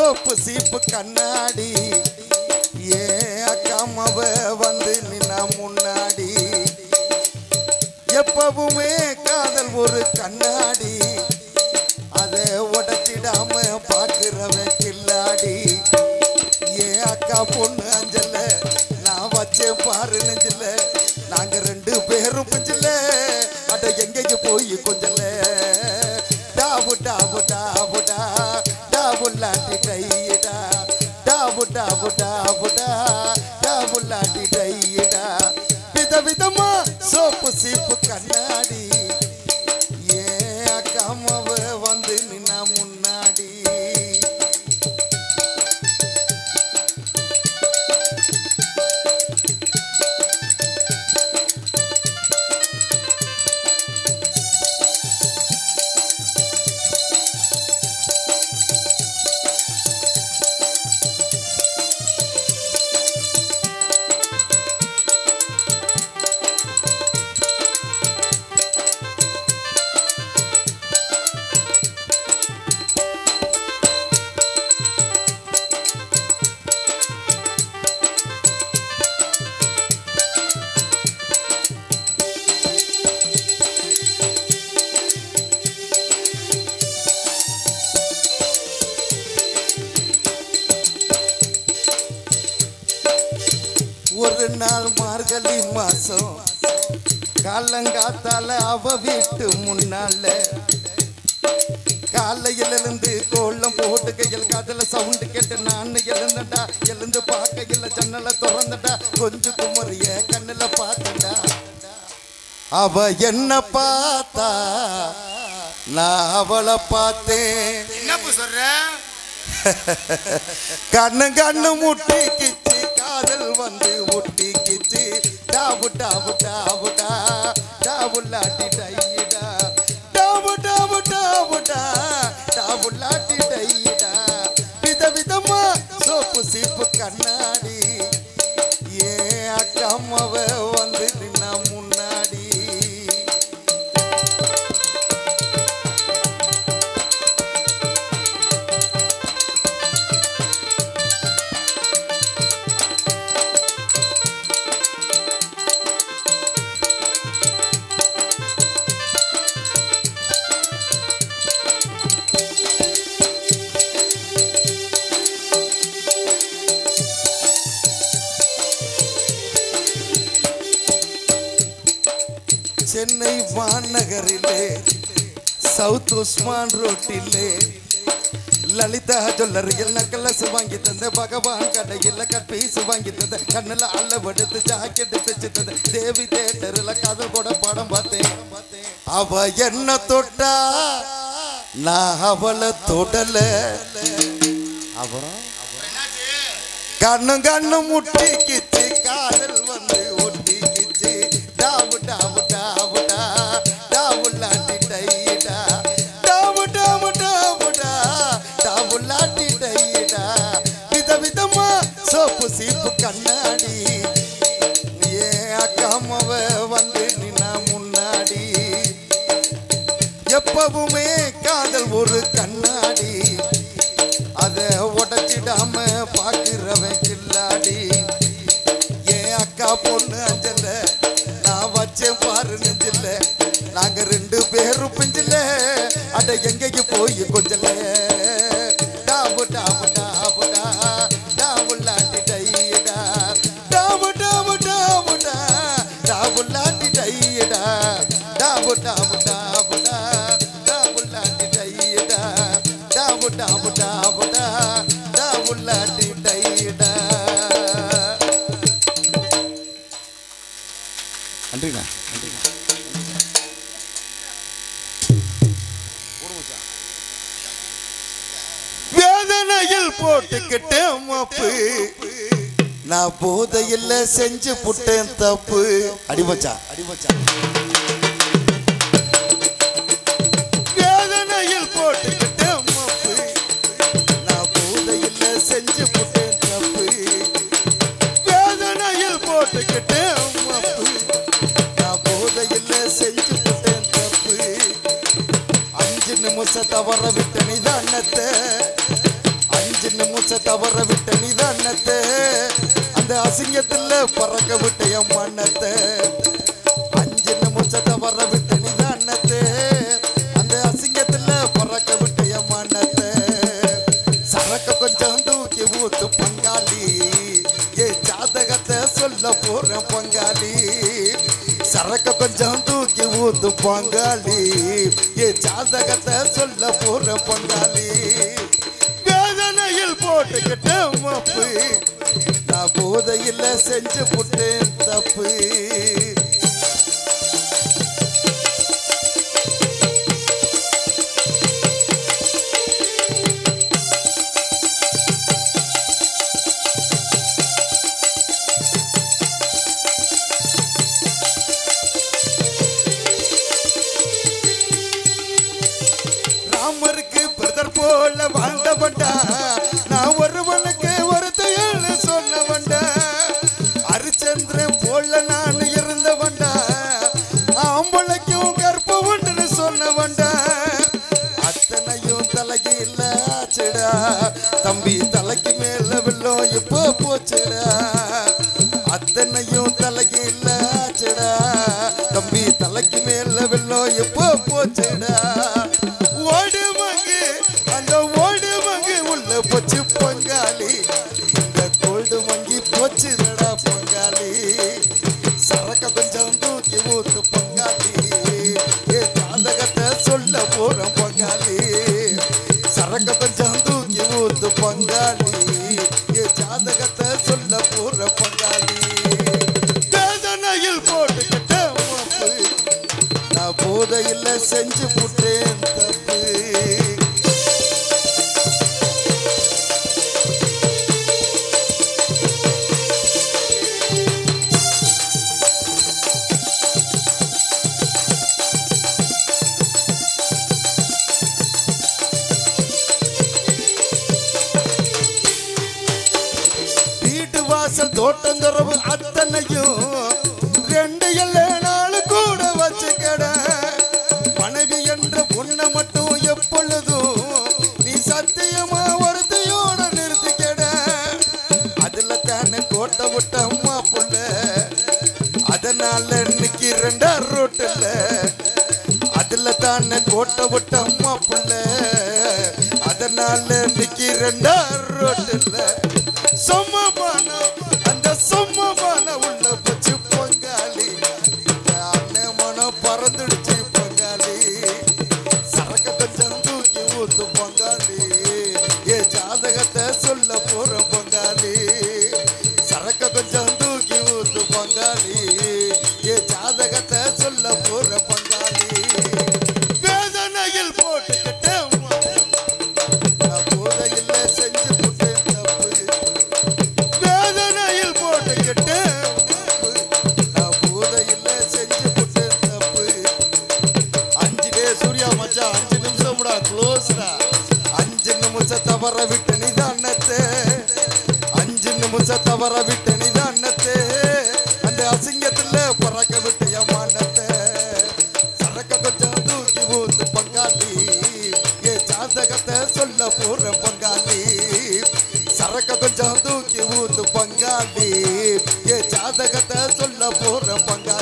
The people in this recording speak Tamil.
சோப்பு சீப்பு கண்ணாடி ஏ அக்காமவ வந்து நின்னா முன்னாடி எப்பவுமே காதல் ஒரு கண்ணாடி அதை உடைச்சிடாம பாக்குறவன் கில்லாடி ஏ அக்கா பொண்ணு அஞ்சல நான் வச்சேன் பாரு நெஞ்சில நாங்க ரெண்டு பேரும் பிஞ்சில அட எங்கேக்கு போய் கொஞ்சல டாபு டாபு டாபு டா டாபுல்லாட்டி டைடா டாபு டாபு டாபு டா டாபுல்லாட்டி டைடா விதவிதமா சோப்பு சீப்பு கண்ணாடி ஏ அக்காமவ வந்து நின்னா முன்னாடி ஒரு நாள் மார்கழி மாசம் காலங்காத்தால அவ வீட்டு முன்னால காலையில இருந்து கோலம் போட்டு கையில் காதல சவுண்டு கேட்டு நான் எழுந்தடா எழுந்து பார்க்கையில ஜன்னல திறந்தடா கொஞ்சம் குமரிய கண்ணுல பார்த்தடா அவ என்ன பார்த்தா நான் அவளை பார்த்தேன் என்ன சொல்ற கண்ணு கண்ணு முட்டிக்கிச்சு காதல் வந்து ஒட்டிக்கிச்சு டாபு டாபு டாபு டா டாபுல்லாட்டி டைடா டாபு டாபு டாபு டா டாபுல்லாட்டி டைடா விதவிதமா சோப்பு சீப்பு கண்ணாடி ஏ அக்காமவ வந்து நின்னா முன்னாடி சென்னை மாநகரிலே சவுத் உஸ்மான் ரோட்டிலே லலிதா ஜுவல்லரியில் நக்கலஸ் வாங்கி தந்த பகவான் கடையில் கட்பீஸ் வாங்கி தந்த கண்ணில் அளவெடுத்து ஜாக்கெட் தைச்சு தந்த தேவி தேட்டரில் காதல் கூட படம் பார்த்தேன் அவ என்ன தொட்டா நான் அவளை தொடல அப்புறம் கண்ணு கண்ணு முட்டிக்கிச்சு காதல் வந்து ஒட்டிக்கிச்சு டாபு டாபு டாபு டா டாபுல்லாட்டி டைடா டாபு டாபு டாபு டா டாபுல்லாட்டி டைடா விதவிதமா சோப்பு சீப்பு கண்ணாடி ஏ அக்காமவ வந்து நின்னா முன்னாடி எப்பவுமே காதல் ஒரு கண்ணாடி அதை உடைச்சிடாம பாக்குறவன் கில்லாடி ஏன் அக்கா பொண்ணு அஞ்சல நான் வச்சேன் பாரு நெஞ்சில நாங்க ரெண்டு பேரும் பிஞ்சில அட எங்கேக்கு போய் கொஞ்சல டாபு டாபு டாபு டா டாபுல்லாட்டி டைடா டாபு டாபு டாபு டா டாபுல்லாட்டி டைடா டாபு டாபு டாபு டா டாபுல்லாட்டி டைடா டாபு டாபு டாபு டா டாபுல்லாட்டி டைடா நன்றிண்ணா வேதனையில் போட்டுக்கிட்டேன் மப்பு நான் போதையில் செஞ்சு புட்டேன் தப்பு அடிபச்சா வேதனையில் போட்டுக்கிட்டேன் மப்பு நான் போதையில் செஞ்சு புட்டேன் தப்பு வேதனையில் போட்டுக்கிட்டேன் மப்பு நான் போதையில் செஞ்சு புட்டேன் தப்பு 5 நிமிஷம் தவற விட்ட நிதானத்தை 5 நிமிஷ தவற விட்ட நிதானத்தை அந்த அசிங்கத்துல பறக்க விட்ட என் மன்னத்தை 5 நிமிஷ தவற விட்ட நிதானத்தை அந்த அசிங்கத்துல பறக்க விட்ட என் மன்னத்தை சரக்க கொஞ்சம் தூக்கி ஊத்து பங்காளி ஏ ஜாதகத்தை சொல்ல போற பங்காளி சரக்க கொஞ்சம் தூக்கி ஊத்து பங்காளி ஏ ஜாதகத்தை சொல்ல போற பங்காளி வேதனையில் போட்டுக்கிட்ட மப்பு நான் போதையில் செஞ்சு புட்டேன் தப்பு ராமருக்கு பிரதர் போல வாழ்ந்தவன்டா நான் ஒருவனுக்கு ஒருத்தையில் சொன்னவன்டா ஹரிச்சந்திரன் போல நான் இருந்தவன்டா ஆம்பளைக்கும் கற்பவன்னு சொன்னவன்டா அத்தனையும் தலைக்கு இல்ல ஆச்சுடா தம்பி தலைக்கு மேல வெள்ளம் இப்போ போச்சுடா அத்தனையும் தலைக்கு இல்ல ஆச்சுடா தம்பி தலைக்கு மேல வெள்ளம் இப்போ போச்சுடா போச்சு பங்காளி இந்த கோல்டு மங்கி போச்சுடா பங்காளி சரக்க கொஞ்சம் தூக்கி ஊத்து பங்காளி ஏ ஜாதகத்தை சொல்ல போற பங்காளி சரக்க கொஞ்சம் தூக்கி ஊத்து பங்காளி ஏ ஜாதகத்தை சொல்ல போற பங்காளி வேதனையில் போட்டுக்கிட்ட மப்பு நான் போதையில் செஞ்சு புட்டேன் தப்பு தோட்டந்தரவு அத்தனையும் 2 எல்லை நாள் கூட வச்சுக்கட மனைவி என்ற பொண்ணை மட்டும் எப்பொழுதும் நீ சத்தியமா ஒருத்தையோட நிறுத்திக்கட அதுல தானே கோட்டை விட்ட அம்மா புள்ள அதனால இன்னைக்கு 2 ரோட்டுல அதுல தானே கோட்டை விட்ட அம்மா புள்ள அதனால இன்னைக்கு 2 ரோட்டுல சொம்மமான அந்த சொம்மமான உள்ள போச்சு பங்காளி அண்ணன் மனம் பறந்துடுச்சு பங்காளி சரக்க கொஞ்சம் தூக்கி ஊத்து பங்காளி ஏ ஜாதகத்தை சொல்ல போற பங்காளி சரக்க கொஞ்சம் தூக்கி ஊத்து பங்காளி ஏ ஜாதகத்தை சொல்ல போற பங்காளி வேதனையில் போட்டுக்கிட்ட போதையில் செஞ்சு தவற விட்ட நிதானத்தை 5 நிமிஷம் தவற விட்ட நிதானத்தை அந்த அசிங்கத்துல பறக்க விட்ட யமானத்தை சரக்க கொஞ்சம் தூக்கி ஊத்து பங்காளி ஏ ஜாதகத்தை சொல்ல போற பங்காளி சரக்க கொஞ்சம் தூக்கி ஊத்து பங்காளி ஏ ஜாதகத்தை சொல்ல போற பங்காளி